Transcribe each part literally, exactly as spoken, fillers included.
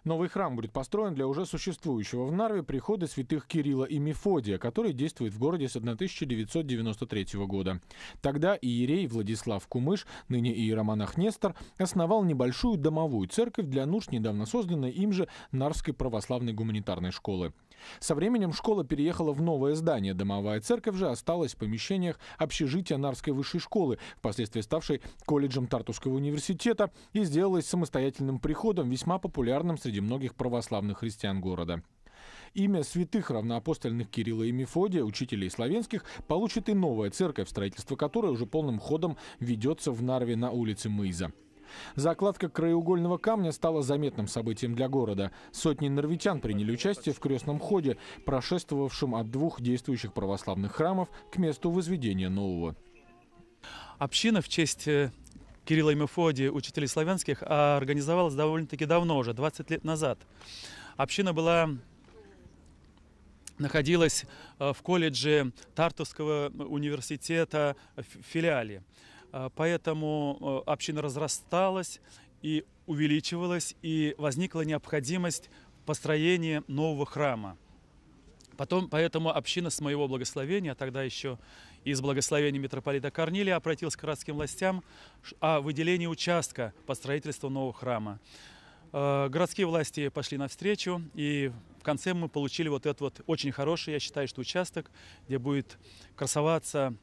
Новый храм будет построен для уже существующего в Нарве прихода святых Кирилла и Мефодия, который действует в городе с тысяча девятьсот девяносто третьего года. Тогда иерей Владислав Кумыш, ныне иеромонах Нестор, основал небольшую домовую церковь для нужд недавно созданной им же Нарвской православной гуманитарной школы. Со временем школа переехала в новое здание. Домовая церковь же осталась в помещениях общежития Нарвской высшей школы, впоследствии ставшей колледжем Тартусского университета, и сделалась самостоятельным приходом, весьма популярным среди многих православных христиан города. Имя святых равноапостольных Кирилла и Мефодия, учителей славянских, получит и новая церковь, строительство которой уже полным ходом ведется в Нарве на улице Мыза. Закладка краеугольного камня стала заметным событием для города. Сотни нарвитян приняли участие в крестном ходе, прошествовавшем от двух действующих православных храмов к месту возведения нового. Община в честь Кирилла и Мефодия, учителей славянских, организовалась довольно-таки давно, уже двадцать лет назад. Община была, находилась в колледже Тартусского университета в филиале. Поэтому община разрасталась и увеличивалась, и возникла необходимость построения нового храма. Потом, поэтому община с моего благословения, а тогда еще из благословения митрополита Корнилия, обратилась к городским властям о выделении участка под строительство нового храма. Городские власти пошли навстречу, и в конце мы получили вот этот вот очень хороший, я считаю, что участок, где будет красоваться,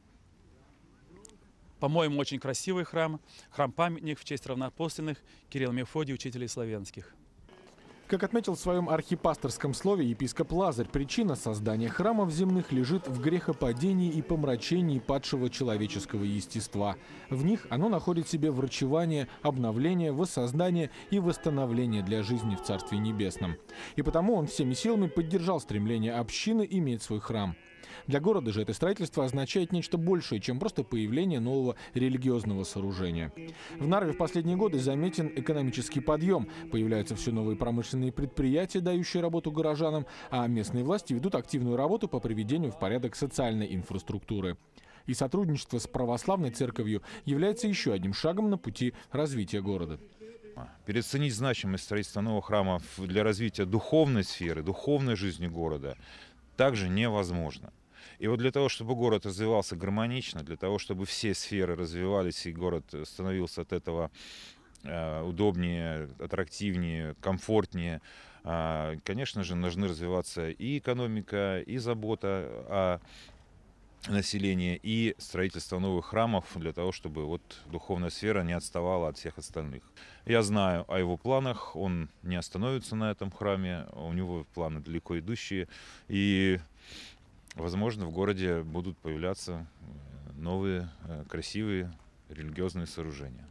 по-моему, очень красивый храм, храм-памятник в честь равноапостольных Кирилла и Мефодия, учителей славянских. Как отметил в своем архипасторском слове епископ Лазарь, причина создания храмов земных лежит в грехопадении и помрачении падшего человеческого естества. В них оно находит себе врачевание, обновление, воссоздание и восстановление для жизни в Царстве Небесном. И потому он всеми силами поддержал стремление общины иметь свой храм. Для города же это строительство означает нечто большее, чем просто появление нового религиозного сооружения. В Нарве в последние годы заметен экономический подъем. Появляются все новые промышленные предприятия, дающие работу горожанам, а местные власти ведут активную работу по приведению в порядок социальной инфраструктуры. И сотрудничество с православной церковью является еще одним шагом на пути развития города. Переоценить значимость строительства нового храма для развития духовной сферы, духовной жизни города также невозможно. И вот для того, чтобы город развивался гармонично, для того, чтобы все сферы развивались и город становился от этого э, удобнее, аттрактивнее, комфортнее, э, конечно же, должны развиваться и экономика, и забота о населении, и строительство новых храмов для того, чтобы вот духовная сфера не отставала от всех остальных. Я знаю о его планах, он не остановится на этом храме, у него планы далеко идущие, и возможно, в городе будут появляться новые красивые религиозные сооружения.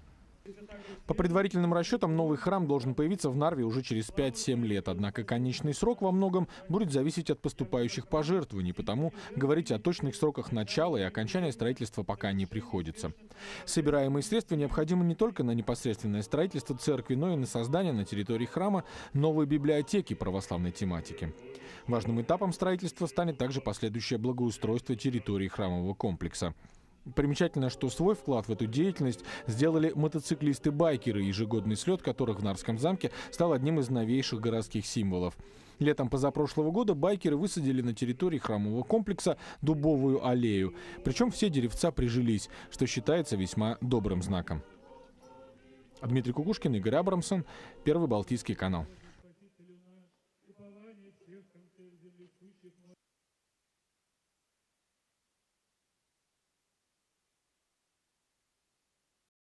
По предварительным расчетам, новый храм должен появиться в Нарве уже через пять-семь лет. Однако конечный срок во многом будет зависеть от поступающих пожертвований, потому говорить о точных сроках начала и окончания строительства пока не приходится. Собираемые средства необходимы не только на непосредственное строительство церкви, но и на создание на территории храма новой библиотеки православной тематики. Важным этапом строительства станет также последующее благоустройство территории храмового комплекса. Примечательно, что свой вклад в эту деятельность сделали мотоциклисты-байкеры, ежегодный слет которых в Нарвском замке стал одним из новейших городских символов. Летом позапрошлого года байкеры высадили на территории храмового комплекса дубовую аллею. Причем все деревца прижились, что считается весьма добрым знаком. Дмитрий Кукушкин, Игорь Абрамсон, Первый Балтийский канал.